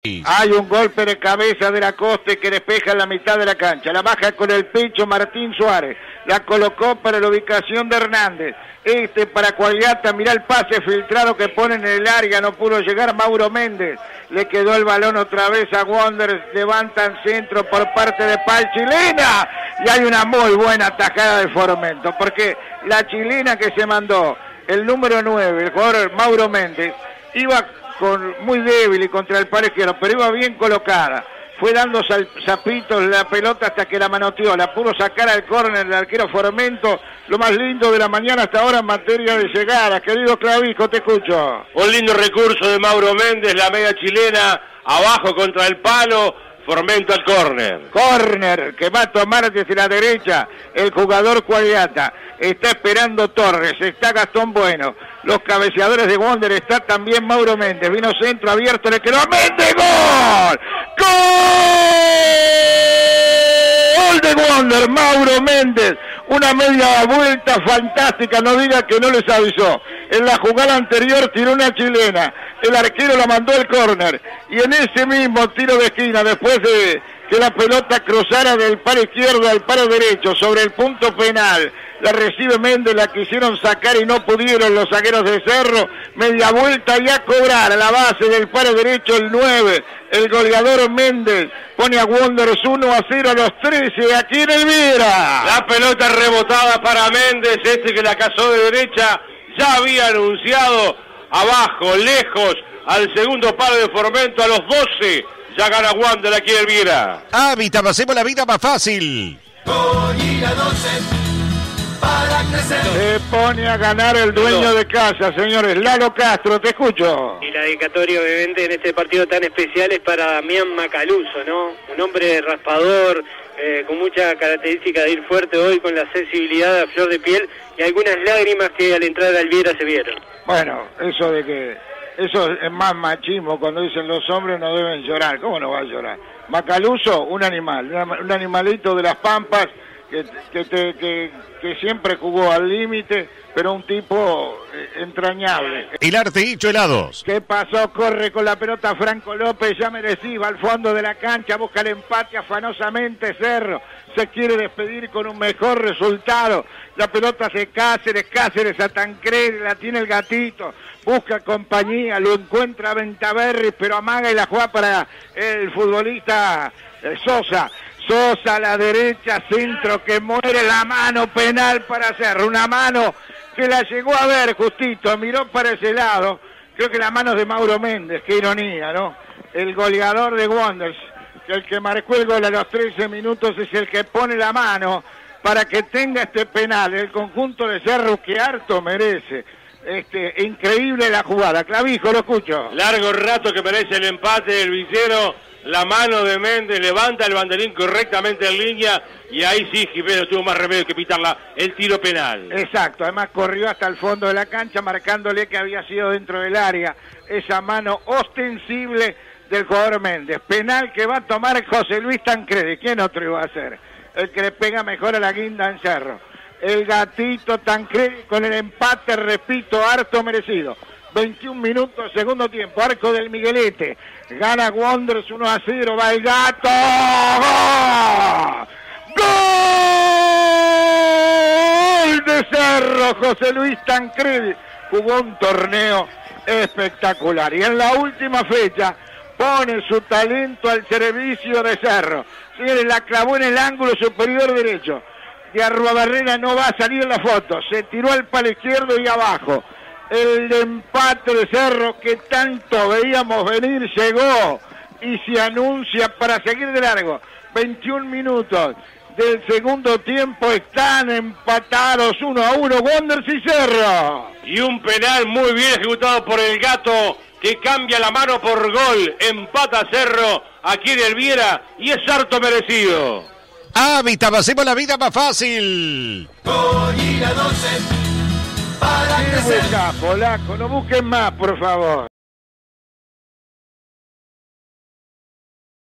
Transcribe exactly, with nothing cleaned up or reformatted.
Hay un golpe de cabeza de la Coste que despeja en la mitad de la cancha. La baja con el pecho Martín Suárez. La colocó para la ubicación de Hernández. Este para Cuagliata. Mirá el pase filtrado que ponen en el área. No pudo llegar Mauro Méndez. Le quedó el balón otra vez a Wanderers. Levantan centro por parte de Pal Chilena. Y hay una muy buena tajada de Formento. Porque la chilena que se mandó, el número nueve, el jugador Mauro Méndez, iba con muy débil y contra el palo izquierdo, pero iba bien colocada. Fue dando zapitos la pelota hasta que la manoteó, la pudo sacar al córner el arquero Formento. Lo más lindo de la mañana hasta ahora en materia de llegadas. Querido Clavijo, te escucho. Un lindo recurso de Mauro Méndez, la media chilena, abajo contra el palo, Formento al córner. Córner que va a tomar desde la derecha el jugador Cuagliata. Está esperando Torres, está Gastón Bueno. Los cabeceadores de Wander, está también Mauro Méndez. Vino centro abierto, le quedó a Méndez. ¡Gol! ¡Gol de Wander! Mauro Méndez. Una media vuelta fantástica, no diga que no les avisó. En la jugada anterior tiró una chilena. El arquero la mandó al córner. Y en ese mismo tiro de esquina, después de que la pelota cruzara del palo izquierdo al palo derecho sobre el punto penal, la recibe Méndez, la quisieron sacar y no pudieron los zagueros de Cerro. Media vuelta y a cobrar a la base del palo derecho el nueve, el goleador Méndez. Pone a Wanderers uno a cero a los trece aquí en Elvira. La pelota rebotada para Méndez, este que la cazó de derecha, ya había anunciado abajo, lejos, al segundo palo de Formento a los doce. Ya gana Wanderers aquí en Elvira. Hábitat, hacemos la vida más fácil. Para crecer. Se pone a ganar el dueño de casa, señores. Lalo Castro, te escucho. Y la dedicatoria, obviamente, en este partido tan especial es para Damián Macaluso, ¿no? Un hombre raspador, eh, con mucha característica de ir fuerte hoy, con la sensibilidad a flor de piel y algunas lágrimas que al entrar a Elvira se vieron. Bueno, eso de que... Eso es más machismo cuando dicen los hombres no deben llorar. ¿Cómo no va a llorar? Macaluso, un animal, un animalito de las Pampas que, que, te, que, que siempre jugó al límite, pero un tipo eh, entrañable. El arte hecho helados. ¿Qué pasó? Corre con la pelota Franco López, ya merecía, va al fondo de la cancha, busca el empate afanosamente Cerro. Se quiere despedir con un mejor resultado. La pelota hace Cáceres, Cáceres a Tancredi, la tiene el gatito, busca compañía, lo encuentra Ventaverri, pero amaga y la juega para el futbolista eh, Sosa. Sosa a la derecha, centro que muere, la mano penal para Cerro, una mano que la llegó a ver justito, miró para ese lado, creo que la mano de Mauro Méndez, qué ironía, ¿no? El goleador de Wanderers, que el que marcó el gol a los trece minutos es el que pone la mano para que tenga este penal, el conjunto de Cerro que harto merece. Este, increíble la jugada. Clavijo, lo escucho. Largo rato que merece el empate del Vicero. La mano de Méndez levanta el banderín correctamente en línea y ahí sí Jiménez tuvo más remedio que pitarla el tiro penal. Exacto, además corrió hasta el fondo de la cancha marcándole que había sido dentro del área esa mano ostensible del jugador Méndez. Penal que va a tomar José Luis Tancredi. ¿Quién otro iba a hacer? El que le pega mejor a la guinda en Cerro. El gatito Tancredi con el empate, repito, harto merecido. veintiún minutos, segundo tiempo, arco del Miguelete. Gana Wanderers uno a cero, va el gato. ¡Gol! De Cerro, José Luis Tancredi. Jugó un torneo espectacular. Y en la última fecha pone su talento al servicio de Cerro. Señores, la clavó en el ángulo superior derecho. De Arruabarrena no va a salir en la foto. Se tiró al palo izquierdo y abajo. El empate de Cerro que tanto veíamos venir llegó y se anuncia para seguir de largo. veintiún minutos del segundo tiempo, están empatados uno a uno Wanderers y Cerro. Y un penal muy bien ejecutado por el gato que cambia la mano por gol. Empata Cerro aquí en Elvira y es harto merecido. Hábitat, hacemos la vida más fácil. Para que busca, polaco, no busquen más, por favor.